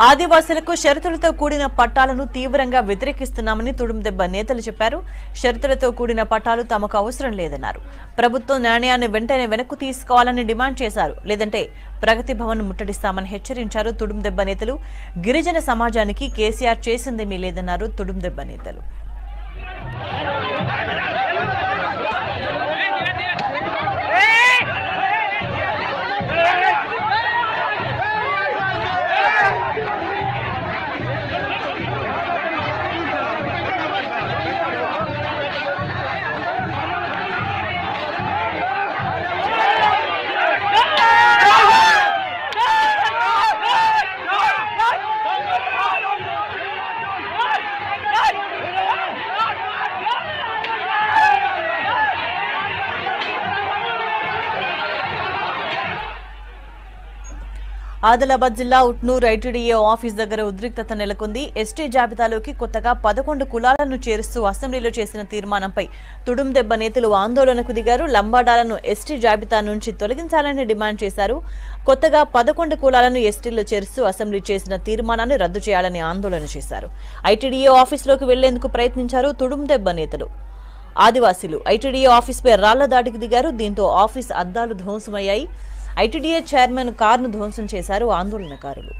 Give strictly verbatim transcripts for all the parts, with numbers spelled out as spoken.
ఆదివాసులకు షరతులతో కూడిన పట్టాలను తీవ్రంగా వ్యతిరేకిస్తున్నామని తుడుందెబ్బ నేతలు చెప్పారు. షరతులతో కూడిన పట్టాలు తమకు అవసరం లేదన్నారు. ప్రభుత్వం నాణ్యాన్ని వెంటనే వెనక్కు తీసుకోవాలని డిమాండ్ చేశారు. లేదంటే ప్రగతి భవన్ ముట్టడిస్తామని హెచ్చరించారు తుడుందెబ్బ నేతలు. గిరిజన సమాజానికి కేసీఆర్ చేసిందేమీ లేదన్నారు తుడుందెబ్బ నేతలు. ఆదిలాబాద్ జిల్లా ఉట్నూరు ఐటీడీఏ ఆఫీస్ దగ్గర ఉద్రిక్తత నెలకొంది. ఎస్టీ జాబితాలోకి కొత్తగా పదకొండు కులాలను చేరుస్తూ అసెంబ్లీలో చేసిన తీర్మానంపై తుడుందెబ్బ నేతలు ఆందోళనకు దిగారు. లంబాడాలను ఎస్టీ జాబితా నుంచి తొలగించాలని డిమాండ్ చేశారు. కొత్తగా పదకొండు కులాలను ఎస్టీలో చేరుస్తూ అసెంబ్లీ చేసిన తీర్మానాన్ని రద్దు చేయాలని ఆందోళన చేశారు. ఐటీడీఏ ఆఫీసులోకి వెళ్లేందుకు ప్రయత్నించారు తుడుందెబ్బ నేతలు. ఆదివాసీలు ఐటీడీఏ ఆఫీసుపై రాళ్ల దాడికి దిగారు. దీంతో ఆఫీస్ అద్దాలు ధ్వంసమయ్యాయి. ఐటీడీఏ చైర్మన్ కారును ధ్వంసం చేశారు ఆందోళనకారులు.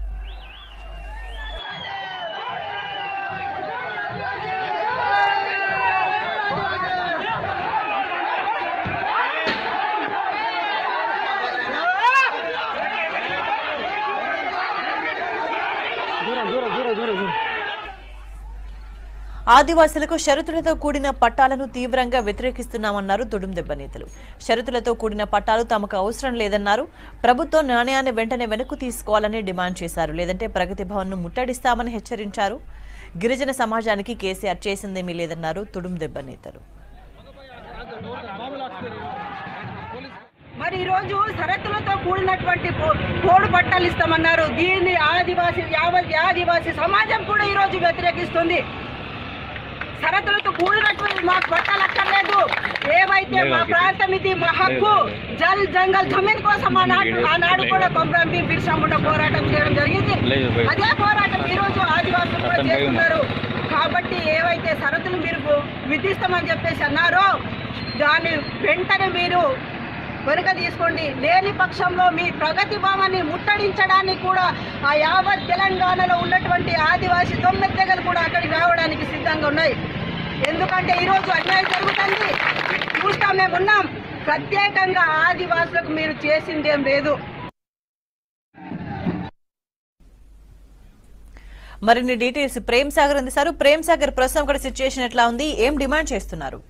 ఆదివాసులకు షరతులతో కూడిన పట్టాలను తీవ్రంగా వ్యతిరేకిస్తున్నామన్నారు తుడుందెబ్బ నేతలు. షరతులతో కూడిన పట్టాలు తమకు అవసరం లేదన్నారు. ప్రభుత్వం నాణ్యాన్ని వెంటనే వెనక్కు తీసుకోవాలని డిమాండ్ చేశారు. లేదంటే ప్రగతి భవన్ ను ముట్టడిస్తామని హెచ్చరించారు. గిరిజన సమాజానికి కేసీఆర్ చేసిందేమీ లేదన్నారు తుడుందెబ్బ నేతలు. మరి ఈ రోజు షరతులతో కూడినటువంటి పోడు పట్టాలు ఇస్తామన్నారు. దీన్ని ఆదివాసీ యావత్ ఆదివాసీ సమాజం కూడా ఈ రోజు వ్యతిరేకిస్తుంది. షరతులతో కూడినటువంటి మాకు పట్టాలు అక్కర్లేదు. ఏవైతే మా ప్రాంతం ఇది, మా హక్కు, జల్ జంగల్ జమీన్ కోసం ఆనాడు ఆనాడు కూడా కొమరం భీం బిర్సా ముండా పోరాటం చేయడం జరిగింది. అదే పోరాటం ఈ రోజు ఆదివాసులు కూడా చేస్తున్నారు. కాబట్టి ఏవైతే షరతులు మీరు విధిస్తామని చెప్పేసి అన్నారో దాన్ని వెంటనే మీరు వెనుక తీసుకోండి. లేని పక్షంలో మీ ప్రగతి భవన్ని ముట్టడించడానికి కూడా ఆ యావత్ తెలంగాణలో ఉన్నటువంటి ఆదివాసీ తొమ్మిది తెగలు కూడా అక్కడికి రావడానికి సిద్ధంగా ఉన్నాయి. ఎందుకంటే ఈరోజు అన్యాయం జరుగుతుంది, చూస్తా మేము ఉన్నాం. ప్రత్యేకంగా ఆదివాసులకు మీరు చేసిందేం లేదు. మరిన్ని డీటెయిల్స్ ప్రేమ్ సాగర్ అందిస్తారు. ప్రేమ్ సాగర్, ప్రస్తుతం కూడా సిచ్యుయేషన్ ఎట్లా ఉంది? ఏం డిమాండ్ చేస్తున్నారు?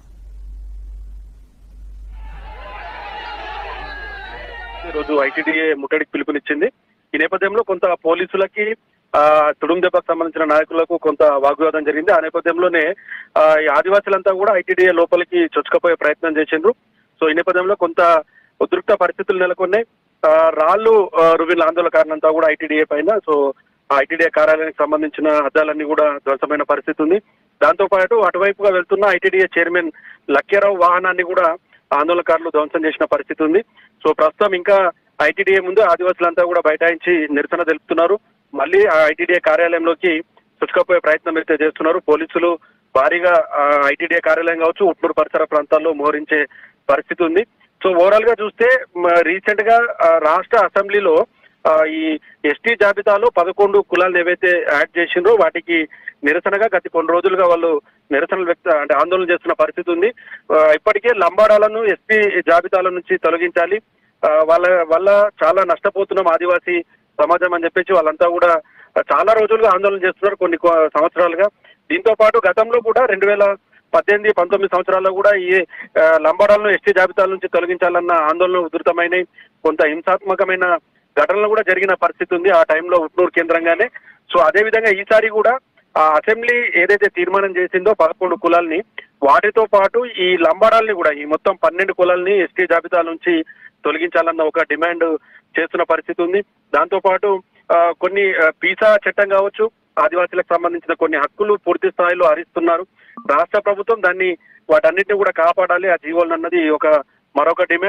ఈరోజు ఐటీడీఏ ముట్టడికి పిలుపునిచ్చింది. ఈ నేపథ్యంలో కొంత పోలీసులకి ఆ తుడుందెబ్బకు సంబంధించిన నాయకులకు కొంత వాగ్వాదం జరిగింది. ఆ నేపథ్యంలోనే ఆ ఆదివాసులంతా కూడా ఐటీడీఏ లోపలికి చొచ్చుకపోయే ప్రయత్నం చేసిండ్రు. సో ఈ నేపథ్యంలో కొంత ఉద్రిక్త పరిస్థితులు నెలకొన్నాయి. ఆ రాళ్లు రువిల ఆందోళనకారులంతా కూడా ఐటీడీఏ పైన, సో ఐటీడీఏ కార్యాలయానికి సంబంధించిన అద్దాలన్నీ కూడా ధ్వంసమైన పరిస్థితి ఉంది. దాంతో పాటు అటువైపుగా వెళ్తున్న ఐటీడీఏ చైర్మన్ లక్యారావు వాహనాన్ని కూడా ఆందోళనకారులు ధ్వంసం చేసిన పరిస్థితి ఉంది. సో ప్రస్తుతం ఇంకా ఐటీడీఏ ముందు ఆదివాసులంతా కూడా బైఠాయించి నిరసన తెలుపుతున్నారు. మళ్ళీ ఆ ఐటీడీఏ కార్యాలయంలోకి చుచ్చుకపోయే ప్రయత్నం అయితే చేస్తున్నారు. పోలీసులు భారీగా ఐటీడీఏ కార్యాలయం కావచ్చు, ఉట్నూరు పరిసర ప్రాంతాల్లో మోహరించే పరిస్థితి ఉంది. సో ఓవరాల్ గా చూస్తే రీసెంట్ గా రాష్ట్ర అసెంబ్లీలో ఈ ఎస్టీ జాబితాలో పదకొండు కులాలను ఏవైతే యాడ్ చేసిండ్రో వాటికి నిరసనగా గత కొన్ని రోజులుగా వాళ్ళు నిరసనలు వ్యక్త అంటే ఆందోళన చేస్తున్న పరిస్థితి ఉంది. ఇప్పటికే లంబాడాలను ఎస్టీ జాబితాల నుంచి తొలగించాలి, వాళ్ళ వల్ల చాలా నష్టపోతున్నాం ఆదివాసీ సమాజం అని చెప్పేసి వాళ్ళంతా కూడా చాలా రోజులుగా ఆందోళన చేస్తున్నారు కొన్ని సంవత్సరాలుగా. దీంతో పాటు గతంలో కూడా రెండు వేల పద్దెనిమిది పంతొమ్మిది సంవత్సరాల్లో కూడా ఈ లంబాడాలను ఎస్టీ జాబితాల నుంచి తొలగించాలన్న ఆందోళన ఉధృతమైనవి. కొంత హింసాత్మకమైన ఘటనలు కూడా జరిగిన పరిస్థితి ఉంది ఆ టైంలో ఉట్నూరు కేంద్రంగానే. సో అదే విధంగా ఈసారి కూడా ఆ అసెంబ్లీ ఏదైతే తీర్మానం చేసిందో పదకొండు కులాల్ని, వాటితో పాటు ఈ లంబాడాల్ని కూడా ఈ మొత్తం పన్నెండు కులాల్ని ఎస్టీ జాబితా నుంచి తొలగించాలన్న ఒక డిమాండ్ చేస్తున్న పరిస్థితి ఉంది. దాంతో పాటు కొన్ని పీసా చట్టం కావచ్చు, ఆదివాసీలకు సంబంధించిన కొన్ని హక్కులు పూర్తి స్థాయిలో హరిస్తున్నారు. రాష్ట్ర ప్రభుత్వం దాన్ని వాటన్నిటిని కూడా కాపాడాలి ఆ జీవోలు అన్నది ఒక మరొక డిమాండ్.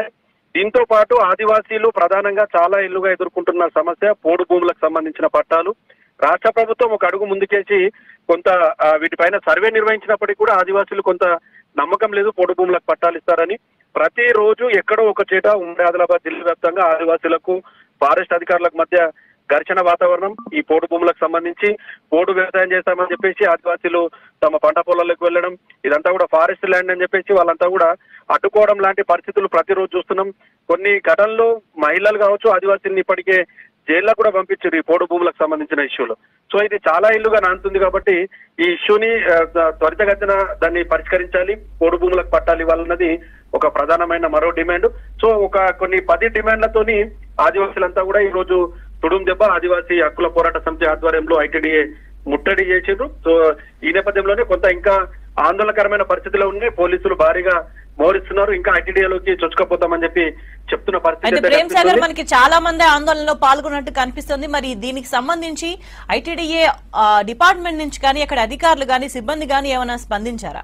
దీంతో పాటు ఆదివాసీలు ప్రధానంగా చాలా ఇళ్లుగా ఎదుర్కొంటున్న సమస్య పోడు భూములకు సంబంధించిన పట్టాలు. రాష్ట్ర ప్రభుత్వం ఒక అడుగు ముందుకేసి కొంత వీటిపైన సర్వే నిర్వహించినప్పటికీ కూడా ఆదివాసీలు కొంత నమ్మకం లేదు పోడు భూములకు పట్టాలు ఇస్తారని. ప్రతి రోజు ఎక్కడో ఒక చేట ఉమ్మడి ఆదిలాబాద్ జిల్లా వ్యాప్తంగా ఆదివాసీలకు ఫారెస్ట్ అధికారులకు మధ్య ఘర్షణ వాతావరణం. ఈ పోడు భూములకు సంబంధించి పోడు వ్యవసాయం చేస్తామని చెప్పేసి ఆదివాసీలు తమ పంట పొలాలకు వెళ్ళడం, ఇదంతా కూడా ఫారెస్ట్ ల్యాండ్ అని చెప్పేసి వాళ్ళంతా కూడా అడ్డుకోవడం లాంటి పరిస్థితులు ప్రతిరోజు చూస్తున్నాం. కొన్ని ఘటనలు మహిళలు కావచ్చు ఆదివాసీలను ఇప్పటికే జైల్లో కూడా పంపించారు ఈ పోడు భూములకు సంబంధించిన ఇష్యూలో. సో ఇది చాలా ఇల్లుగా నానుతుంది కాబట్టి ఈ ఇష్యూని త్వరితగతిన దాన్ని పరిష్కరించాలి, పోడు భూములకు పట్టాలి ఇవ్వాలన్నది ఒక ప్రధానమైన మరో డిమాండ్. సో ఒక కొన్ని పది డిమాండ్లతోని ఆదివాసీలంతా కూడా ఈ రోజు తుడుం దెబ్బ ఆదివాసీ హక్కుల పోరాట సమితి ఆధ్వర్యంలో ఐటీడీఏ ముట్టడి చేసిండ్రు. సో ఈ నేపథ్యంలోనే కొంత ఇంకా ఆందోళనకరమైన పరిస్థితిలో ఉన్నాయి. పోలీసులు భారీగా మోహరిస్తున్నారు, ఇంకా ఐటీడీఏలోకి చొచ్చుకపోతామని చెప్పి చెప్తున్న పరిస్థితి. ప్రేమ్ సాగర్, మనకి చాలా మంది ఆందోళనలో పాల్గొన్నట్టు కనిపిస్తుంది. మరి దీనికి సంబంధించి ఐటీడీఏ డిపార్ట్మెంట్ నుంచి కానీ అక్కడ అధికారులు కానీ సిబ్బంది కానీ ఏమైనా స్పందించారా?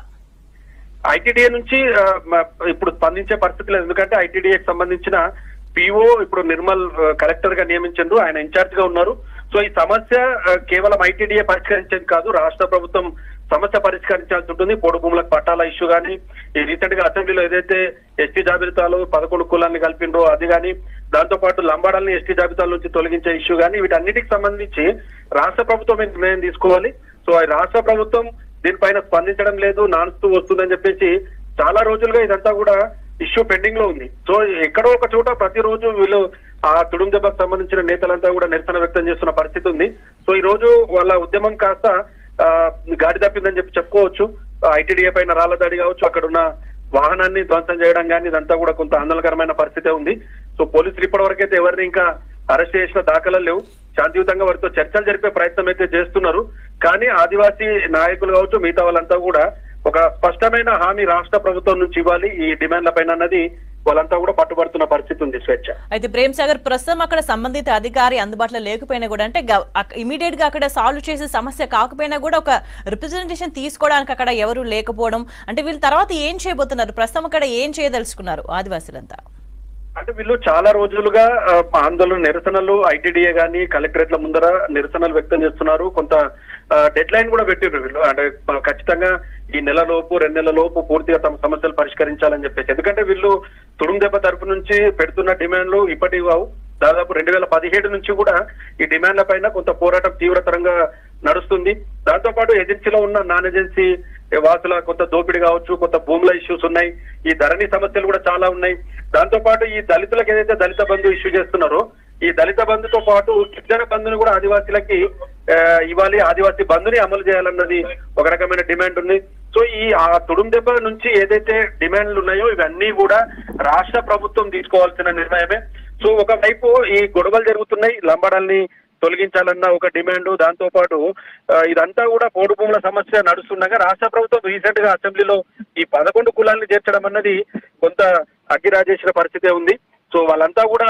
ఐటీడీఏ నుంచి ఇప్పుడు స్పందించే పరిస్థితి లేదు, ఎందుకంటే ఐటీడీఏకి సంబంధించిన పిఓ ఇప్పుడు నిర్మల్ కలెక్టర్ గా నియమించారు, ఆయన ఇన్ఛార్జ్ గా ఉన్నారు. సో ఈ సమస్య కేవలం ఐటీడీఏ పరిష్కరించేది కాదు, రాష్ట్ర ప్రభుత్వం సమస్య పరిష్కరించాల్సి ఉంటుంది. పోడు భూములకు పట్టాల ఇష్యూ కానీ, ఈ రీసెంట్ గా అసెంబ్లీలో ఏదైతే ఎస్టీ జాబితాలో పదకొండు కులాన్ని కలిపిండ్రో అది కానీ, దాంతో పాటు లంబాడాలని ఎస్టీ జాబితాల నుంచి తొలగించే ఇష్యూ కానీ, వీటన్నిటికి సంబంధించి రాష్ట్ర ప్రభుత్వం నిర్ణయం తీసుకోవాలి. సో రాష్ట్ర ప్రభుత్వం దీనిపైన స్పందించడం లేదు, నానుస్తూ వస్తుందని చెప్పేసి చాలా రోజులుగా ఇదంతా కూడా ఇష్యూ పెండింగ్ లో ఉంది. సో ఎక్కడో ఒక చోట ప్రతిరోజు వీళ్ళు ఆ తుడుం దెబ్బకు సంబంధించిన నేతలంతా కూడా నిరసన వ్యక్తం చేస్తున్న పరిస్థితి ఉంది. సో ఈ రోజు వాళ్ళ ఉద్యమం కాస్త ఆ గాడి తప్పిందని చెప్పి చెప్పుకోవచ్చు. ఐటీడీఏ పైన రాళ్ల దాడి కావచ్చు, అక్కడ ఉన్న వాహనాన్ని ధ్వంసం చేయడం కానీ, ఇదంతా కూడా కొంత ఆందోళనకరమైన పరిస్థితి ఉంది. సో పోలీసులు ఇప్పటి వరకైతే ఎవరిని ఇంకా అరెస్ట్ చేసిన దాఖలు లేవు. శాంతియుతంగా వారితో చర్చలు జరిపే ప్రయత్నం అయితే చేస్తున్నారు. కానీ ఆదివాసీ నాయకులు కావచ్చు, మిగతా వాళ్ళంతా కూడా ఒక స్పష్టమైన హామీ రాష్ట్ర ప్రభుత్వం నుంచి ఇవ్వాలి ఈ డిమాండ్ల పైన అన్నది వాళ్ళంతా కూడా పట్టుబడుతున్న పరిస్థితి ఉంది. స్వేచ్ఛ అయితే ప్రేమ్ సాగర్, ప్రస్తుతం అక్కడ సంబంధిత అధికారి అందుబాటులో లేకపోయినా కూడా, అంటే ఇమీడియట్ గా అక్కడ సాల్వ్ చేసే సమస్య కాకపోయినా కూడా ఒక రిప్రజెంటేషన్ తీసుకోవడానికి అక్కడ ఎవరు లేకపోవడం, అంటే వీళ్ళు తర్వాత ఏం చేయబోతున్నారు, ప్రస్తుతం అక్కడ ఏం చేయదలుచుకున్నారు ఆదివాసులంతా? అంటే వీళ్ళు చాలా రోజులుగా ఆందోళన నిరసనలు ఐటీడీఏ గానీ కలెక్టరేట్ల ముందర నిరసనలు వ్యక్తం చేస్తున్నారు. కొంత డెడ్ లైన్ కూడా పెట్టిర్రు వీళ్ళు, అంటే ఖచ్చితంగా ఈ నెల లోపు రెండు నెలల లోపు పూర్తిగా తమ సమస్యలు పరిష్కరించాలని చెప్పేసి. ఎందుకంటే వీళ్ళు తుడుం దెబ్బ తరపు నుంచి పెడుతున్న డిమాండ్లు ఇప్పటి దాదాపు రెండు వేల పదిహేడు నుంచి కూడా ఈ డిమాండ్ల పైన కొంత పోరాటం తీవ్రతరంగా నడుస్తుంది. దాంతో పాటు ఏజెన్సీలో ఉన్న నాన్ ఏజెన్సీ వాసుల కొంత దోపిడీ కావచ్చు, కొంత భూముల ఇష్యూస్ ఉన్నాయి, ఈ ధరణి సమస్యలు కూడా చాలా ఉన్నాయి. దాంతో పాటు ఈ దళితులకు ఏదైతే దళిత బంధు ఇష్యూ చేస్తున్నారో, ఈ దళిత బంధుతో పాటు గిరిజన బంధుని కూడా ఆదివాసీలకి ఇవ్వాలి, ఆదివాసీ బంధుని అమలు చేయాలన్నది ఒక రకమైన డిమాండ్ ఉంది. సో ఈ ఆ తుడుం దెబ్బ నుంచి ఏదైతే డిమాండ్లు ఉన్నాయో ఇవన్నీ కూడా రాష్ట్ర ప్రభుత్వం తీసుకోవాల్సిన నిర్ణయమే. సో ఒకవైపు ఈ గొడవలు జరుగుతున్నాయి, లంబాడాల్ని తొలగించాలన్న ఒక డిమాండ్, దాంతో పాటు ఇదంతా కూడా పోడు భూముల సమస్య నడుస్తుండగా రాష్ట్ర ప్రభుత్వం రీసెంట్ గా అసెంబ్లీలో ఈ పదకొండు కులాన్ని చేర్చడం అన్నది కొంత అగ్గిరాజేసిన పరిస్థితే ఉంది. సో వాళ్ళంతా కూడా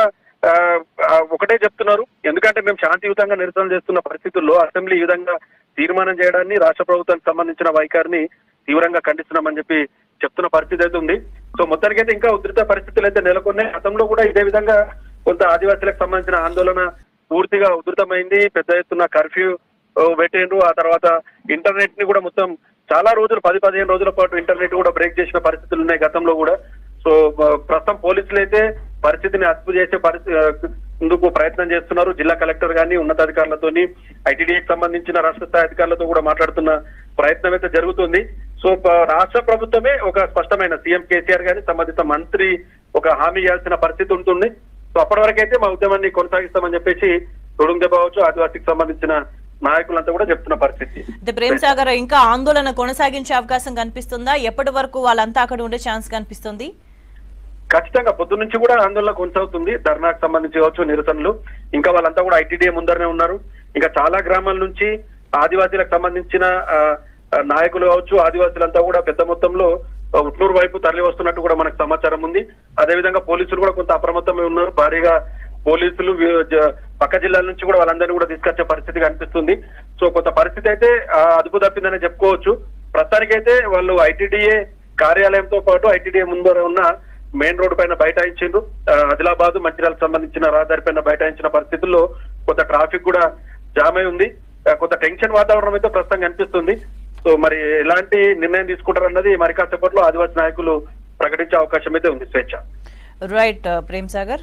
ఒకటే చెప్తున్నారు, ఎందుకంటే మేము శాంతియుతంగా నిరసన చేస్తున్న పరిస్థితుల్లో అసెంబ్లీ ఈ విధంగా తీర్మానం చేయడాన్ని రాష్ట్ర ప్రభుత్వానికి సంబంధించిన వైఖరిని తీవ్రంగా ఖండిస్తున్నామని చెప్పి చెప్తున్న పరిస్థితి అయితే ఉంది. సో మొత్తానికైతే ఇంకా ఉధృత పరిస్థితులు అయితే నెలకొన్నాయి. గతంలో కూడా ఇదే విధంగా కొంత ఆదివాసీలకు సంబంధించిన ఆందోళన పూర్తిగా ఉధృతమైంది, పెద్ద ఎత్తున కర్ఫ్యూ పెట్టిండ్రు. ఆ తర్వాత ఇంటర్నెట్ ని కూడా మొత్తం చాలా రోజులు పది పదిహేను రోజుల పాటు ఇంటర్నెట్ కూడా బ్రేక్ చేసిన పరిస్థితులు ఉన్నాయి గతంలో కూడా. సో ప్రస్తుతం పోలీసులు అయితే పరిస్థితిని అదుపు చేసే పరిస్థితి ఇందుకు ప్రయత్నం చేస్తున్నారు. జిల్లా కలెక్టర్ గానీ ఉన్నతాధికారులతోని ఐటీడీఏకి సంబంధించిన రాష్ట్ర స్థాయి అధికారులతో కూడా మాట్లాడుతున్న ప్రయత్నం అయితే జరుగుతుంది. సో రాష్ట్ర ప్రభుత్వమే ఒక స్పష్టమైన సీఎం కేసీఆర్ గానీ సంబంధిత మంత్రి ఒక హామీ ఇవ్వాల్సిన పరిస్థితి ఉంటుంది. సో అప్పటి వరకైతే మా ఉద్యమాన్ని కొనసాగిస్తామని చెప్పేసి తుడుం దెబ్బ కావచ్చు ఆదివాసీకి సంబంధించిన నాయకులంతా కూడా చెప్తున్న పరిస్థితి. ప్రేమ్ సాగర్, ఇంకా ఆందోళన కొనసాగించే అవకాశం కనిపిస్తుందా? ఎప్పటి వరకు వాళ్ళంతా అక్కడ ఉండే ఛాన్స్ కనిపిస్తుంది? ఖచ్చితంగా పొద్దు నుంచి కూడా ఆందోళన కొనసాగుతుంది. ధర్నాకు సంబంధించి కావచ్చు, నిరసనలు, ఇంకా వాళ్ళంతా కూడా ఐటీడీఏ ముందరనే ఉన్నారు. ఇంకా చాలా గ్రామాల నుంచి ఆదివాసీలకు సంబంధించిన నాయకులు కావచ్చు, ఆదివాసీలంతా కూడా పెద్ద మొత్తంలో ఉట్నూరు వైపు తరలి వస్తున్నట్టు కూడా మనకు సమాచారం ఉంది. అదేవిధంగా పోలీసులు కూడా కొంత అప్రమత్తమై ఉన్నారు. భారీగా పోలీసులు పక్క జిల్లాల నుంచి కూడా వాళ్ళందరినీ కూడా తీసుకొచ్చే పరిస్థితి కనిపిస్తుంది. సో కొంత పరిస్థితి అయితే అదుపు తప్పిందని చెప్పుకోవచ్చు. ప్రస్తుతానికైతే వాళ్ళు ఐటీడీఏ కార్యాలయంతో పాటు ఐటీడీఏ ముందర ఉన్న మెయిన్ రోడ్డు పైన బైఠాయించిండ్రు. ఆదిలాబాద్ మంచిర్యాలకు సంబంధించిన రహదారి పైన బైఠాయించిన పరిస్థితుల్లో కొంత ట్రాఫిక్ కూడా జామ్ అయి ఉంది. కొంత టెన్షన్ వాతావరణం అయితే ప్రస్తుతం కనిపిస్తుంది. సో మరి ఎలాంటి నిర్ణయం తీసుకుంటారన్నది మరి కాసేపట్లో ఆదివాసీ నాయకులు ప్రకటించే అవకాశం అయితే ఉంది. స్వేచ్ఛ. రైట్ ప్రేమ్ సాగర్.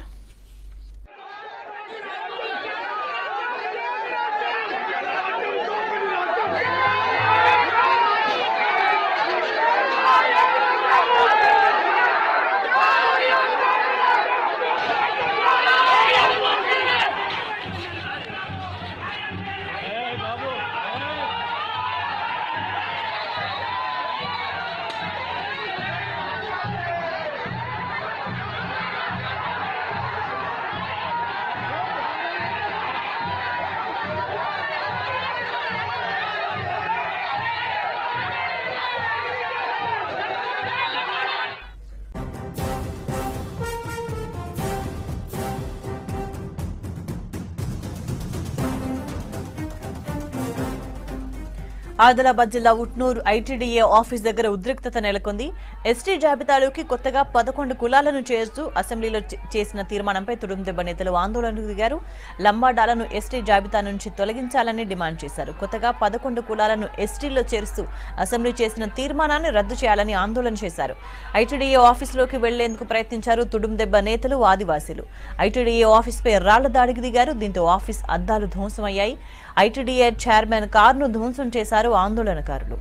ఆదిలాబాద్ జిల్లా ఉట్నూరు ఐటీడీఏ ఆఫీస్ దగ్గర ఉద్రిక్తత నెలకొంది. ఎస్టీ జాబితాలోకి కొత్తగా పదకొండు కులాలను చేర్చూ అసెంబ్లీలో చేసిన తీర్మానంపై తుడుం దెబ్బ నేతలు ఆందోళనకు దిగారు. లంబాడాలను ఎస్టీ జాబితా నుంచి తొలగించాలని డిమాండ్ చేశారు. కొత్తగా పదకొండు కులాలను ఎస్టీలో చేరుస్తూ అసెంబ్లీ చేసిన తీర్మానాన్ని రద్దు చేయాలని ఆందోళన చేశారు. ఐటీడీఏ ఆఫీసులోకి వెళ్లేందుకు ప్రయత్నించారు తుడుం దెబ్బ నేతలు, ఆదివాసీలు. ఐటీడీఏ ఆఫీసుపై రాళ్ల దాడికి దిగారు. దీంతో ఆఫీస్ అద్దాలు ధ్వంసమయ్యాయి. ఐటీడీఏ చైర్మన్ కారును ధ్వంసం చేశారు ఆందోళనకారులు.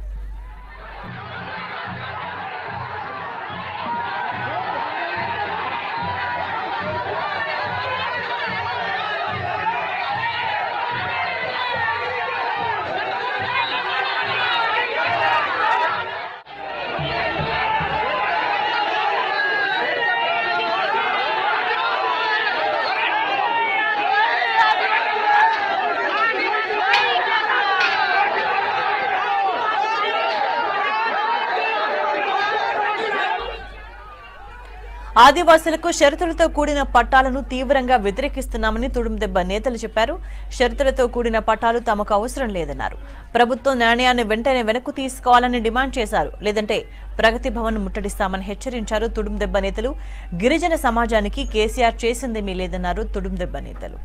ఆదివాసులకు షరతులతో కూడిన పట్టాలను తీవ్రంగా వ్యతిరేకిస్తున్నామని తుడుం దెబ్బ నేతలు చెప్పారు. షరతులతో కూడిన పట్టాలు తమకు అవసరం లేదన్నారు. ప్రభుత్వం నిర్ణయాన్ని వెంటనే వెనక్కు తీసుకోవాలని డిమాండ్ చేశారు. లేదంటే ప్రగతి భవన్ ముట్టడిస్తామని హెచ్చరించారు తుడుం దెబ్బ నేతలు. గిరిజన సమాజానికి కేసీఆర్ చేసిందేమీ లేదన్నారు తుడుం దెబ్బ నేతలు.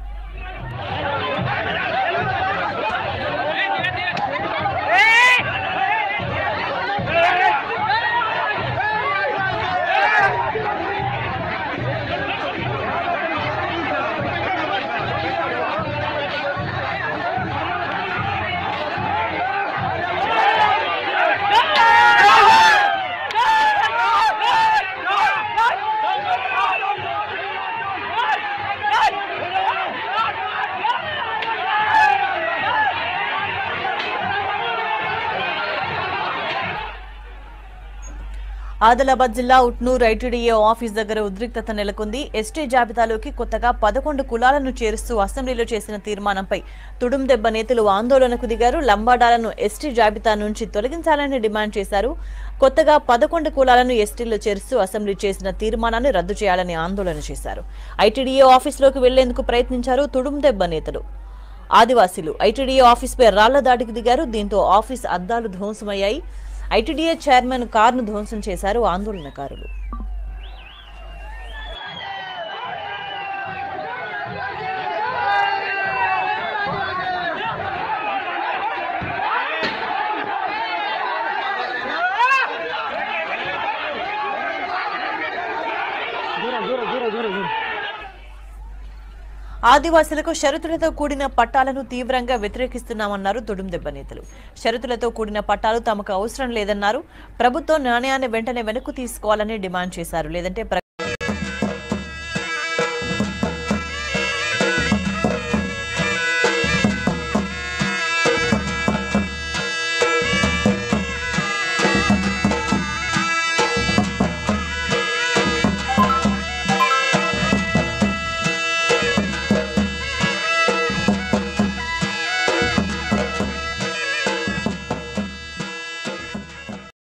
ఆదిలాబాద్ జిల్లా ఉట్నూరు ఐటీడీఏ ఆఫీస్ దగ్గర ఉద్రిక్తత నెలకొంది. ఎస్టీ జాబితాలోకి కొత్తగా పదకొండు కులాలను చేరుస్తూ అసెంబ్లీలో చేసిన తీర్మానంపై తుడుం దెబ్బ నేతలు ఆందోళనకు దిగారు. లంబాడాలను ఎస్టీ జాబితా నుంచి తొలగించాలని డిమాండ్ చేశారు. కొత్తగా పదకొండు కులాలను ఎస్టీలో చేరుస్తూ అసెంబ్లీ చేసిన తీర్మానాన్ని రద్దు చేయాలని ఆందోళన చేశారు. ఐటీడీఏ ఆఫీసులోకి వెళ్లేందుకు ప్రయత్నించారు తుడుం దెబ్బ నేతలు, ఆదివాసీలు. ఐటీడీఏ ఆఫీసుపై రాళ్ల దాడికి దిగారు. దీంతో ఆఫీస్ అద్దాలు ధ్వంసమయ్యాయి. ఐటీడీఏ చైర్మన్ కారును ధ్వంసం చేశారు ఆందోళనకారులు. ఆదివాసులకు షరతులతో కూడిన పట్టాలను తీవ్రంగా వ్యతిరేకిస్తున్నామన్నారు తుడుం దెబ్బ నేతలు. షరతులతో కూడిన పట్టాలు తమకు అవసరం లేదన్నారు. ప్రభుత్వం నిర్ణయాన్ని వెంటనే వెనక్కు తీసుకోవాలని డిమాండ్ చేశారు. లేదంటే